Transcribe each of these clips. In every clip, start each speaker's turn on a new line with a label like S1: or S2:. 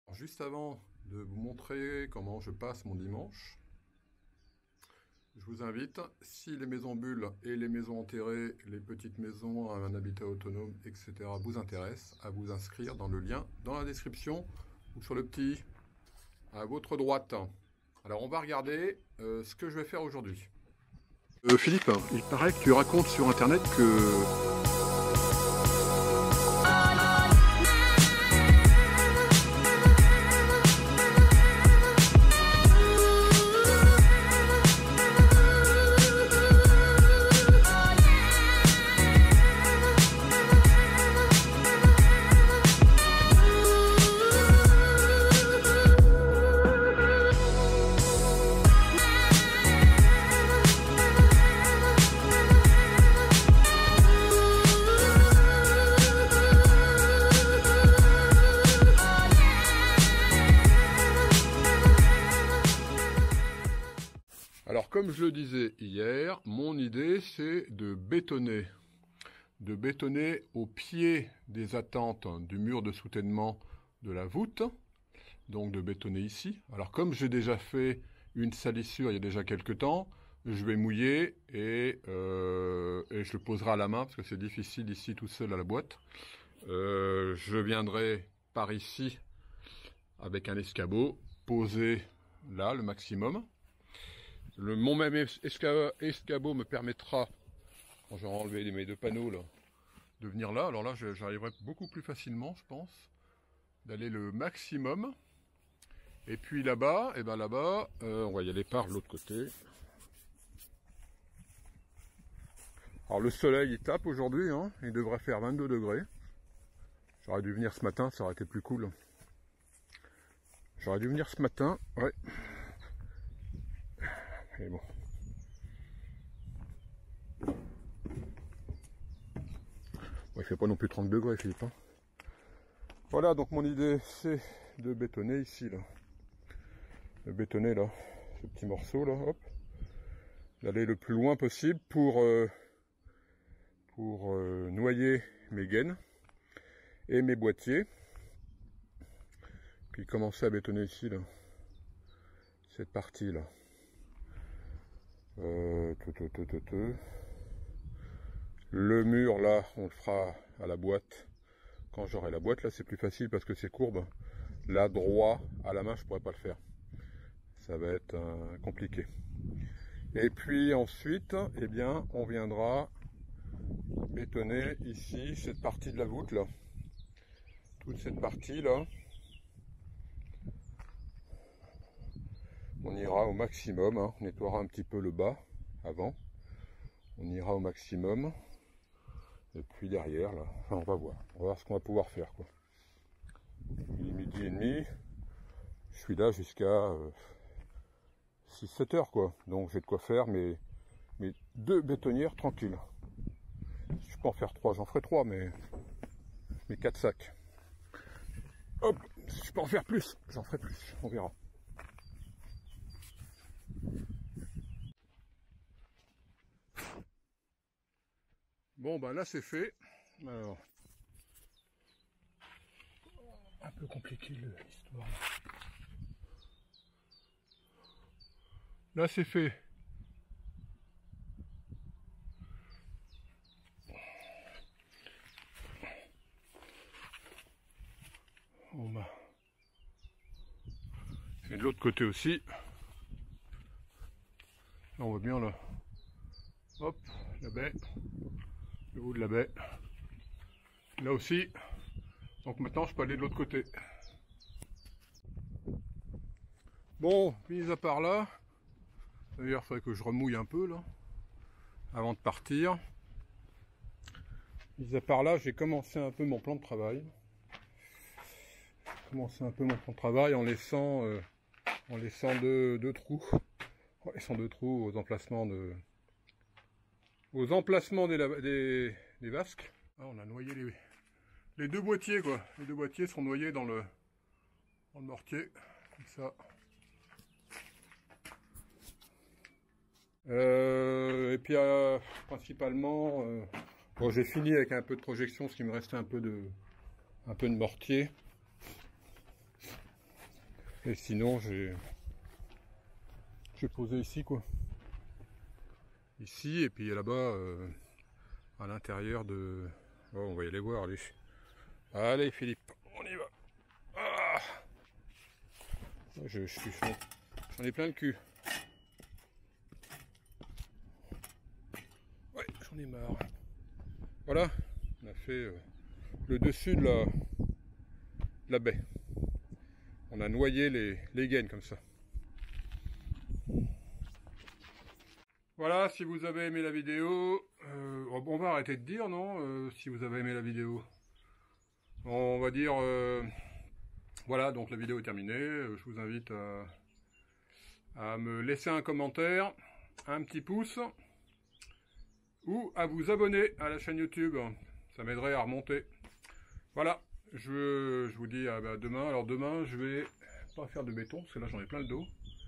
S1: Juste avant de vous montrer comment je passe mon dimanche, je vous invite, si les maisons bulles et les maisons enterrées, les petites maisons à un habitat autonome, etc. vous intéressent, à vous inscrire dans le lien dans la description ou sur le petit à votre droite. Alors on va regarder ce que je vais faire aujourd'hui. Philippe, il paraît que tu racontes sur internet que... Alors comme je le disais hier, mon idée c'est de bétonner au pied des attentes du mur de soutènement de la voûte, donc de bétonner ici. Alors comme j'ai déjà fait une salissure il y a déjà quelques temps, je vais mouiller et je le poserai à la main parce que c'est difficile ici tout seul à la boîte. Je viendrai par ici avec un escabeau, poser là le maximum. Mon même escabeau me permettra, quand j'aurai enlevé mes deux panneaux, là, de venir là. Alors là, j'arriverai beaucoup plus facilement, je pense, d'aller le maximum. Et puis là-bas, on va y aller par l'autre côté. Alors le soleil, il tape aujourd'hui, hein, il devrait faire 22 degrés. J'aurais dû venir ce matin, ça aurait été plus cool. J'aurais dû venir ce matin, ouais. Et bon. Bon, il fait pas non plus 30 degrés, Philippe. Hein. Voilà, donc mon idée, c'est de bétonner ici, là. De bétonner, là, ce petit morceau, là, hop. D'aller le plus loin possible pour noyer mes gaines et mes boîtiers. Puis commencer à bétonner ici, là. Cette partie, là. Le mur là on le fera à la boîte quand j'aurai la boîte. Là c'est plus facile parce que c'est courbe, là droit à la main je pourrais pas le faire, ça va être compliqué. Et puis ensuite eh bien on viendra bétonner ici cette partie de la voûte là, toute cette partie là. On ira au maximum, hein. On nettoiera un petit peu le bas avant. On ira au maximum. Et puis derrière, là, enfin, on va voir ce qu'on va pouvoir faire, quoi. Il est midi et demi. Je suis là jusqu'à 6-7 heures, quoi. Donc j'ai de quoi faire mes 2 bétonnières tranquilles. Si je peux en faire 3, j'en ferai 3, mais mes 4 sacs. Hop, si je peux en faire plus, j'en ferai plus. On verra. Bon ben là c'est fait. Alors un peu compliqué l'histoire. Là c'est fait. Et de l'autre côté aussi. Là on voit bien là. Hop, la baie. Le haut de la baie. Là aussi. Donc maintenant je peux aller de l'autre côté. Bon, mis à part là. D'ailleurs il faudrait que je remouille un peu là. Avant de partir. Mis à part là, j'ai commencé un peu mon plan de travail. En laissant deux trous. En laissant 2 trous aux emplacements des vasques. Ah, on a noyé les 2 boîtiers quoi. Les 2 boîtiers sont noyés dans le mortier. Comme ça. Et puis principalement, bon, j'ai fini avec un peu de projection, ce qui me restait un peu de mortier. Et sinon j'ai posé ici quoi. Ici et puis là-bas à l'intérieur de... Oh, on va y aller voir, allez. Allez Philippe, on y va. Ah, j'en ai plein le cul. Ouais, j'en ai marre. Voilà, on a fait le dessus de la baie. On a noyé les gaines comme ça. Voilà, si vous avez aimé la vidéo, on va arrêter de dire, non, si vous avez aimé la vidéo. On va dire, voilà, donc la vidéo est terminée. Je vous invite à me laisser un commentaire, un petit pouce, ou à vous abonner à la chaîne YouTube. Ça m'aiderait à remonter. Voilà, je vous dis à demain. Alors demain, je vais pas faire de béton, parce que là j'en ai plein le dos.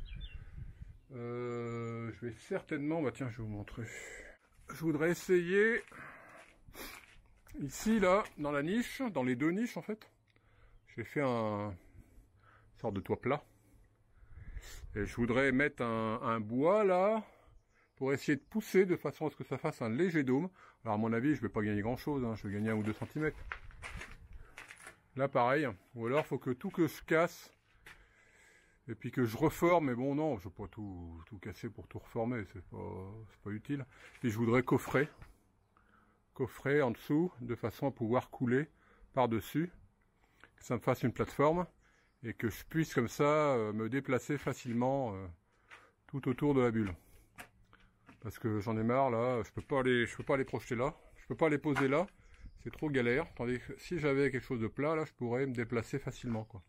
S1: Je vais certainement... Bah tiens, je vais vous montrer. Je voudrais essayer... Ici, là, dans la niche, dans les deux niches en fait, j'ai fait une sorte de toit plat. Et je voudrais mettre un bois là, pour essayer de pousser de façon à ce que ça fasse un léger dôme. Alors à mon avis, je vais pas gagner grand chose, hein, je vais gagner 1 ou 2 cm. Là pareil, ou alors faut que tout que je casse, et puis que je reforme, mais bon non, je vais pas tout casser pour tout reformer, c'est pas utile. Et je voudrais coffrer en dessous, de façon à pouvoir couler par-dessus, que ça me fasse une plateforme, et que je puisse comme ça me déplacer facilement tout autour de la bulle. Parce que j'en ai marre là, je peux pas les projeter là, je peux pas les poser là, c'est trop galère. Tandis que si j'avais quelque chose de plat là, je pourrais me déplacer facilement quoi.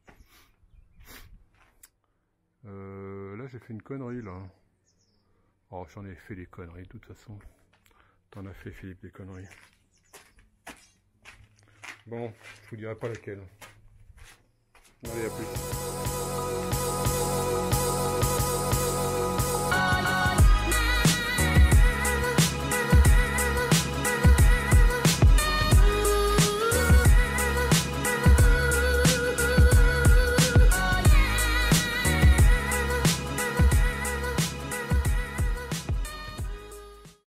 S1: Là j'ai fait une connerie là. Oh, j'en ai fait des conneries de toute façon. T'en as fait Philippe des conneries. Bon, je vous dirai pas laquelle. Allez, à plus.